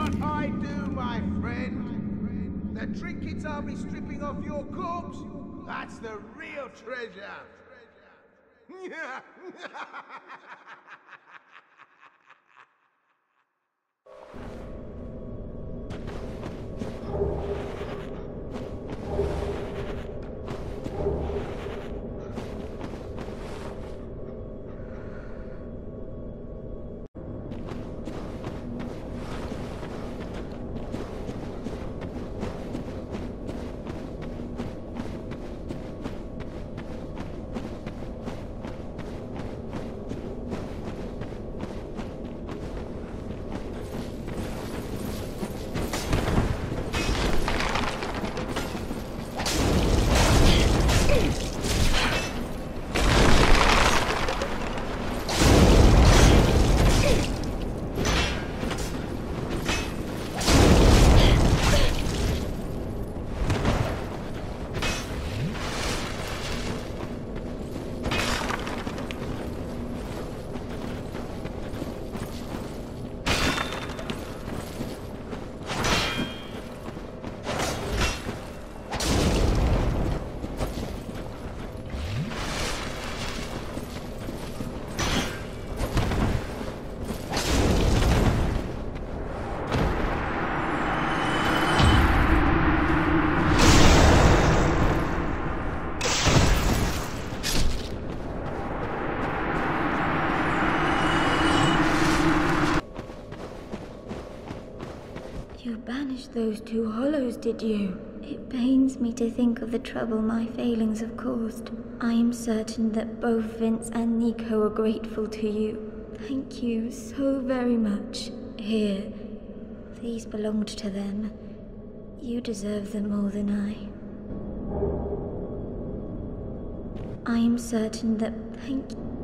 what I do, my friend. The trinkets I'll be stripping off your corpse, that's the real treasure. You banished those two hollows, did you? It pains me to think of the trouble my failings have caused. I am certain that both Vince and Nico are grateful to you. Thank you so very much. Here, these belonged to them. You deserve them more than I am certain that... Thank you.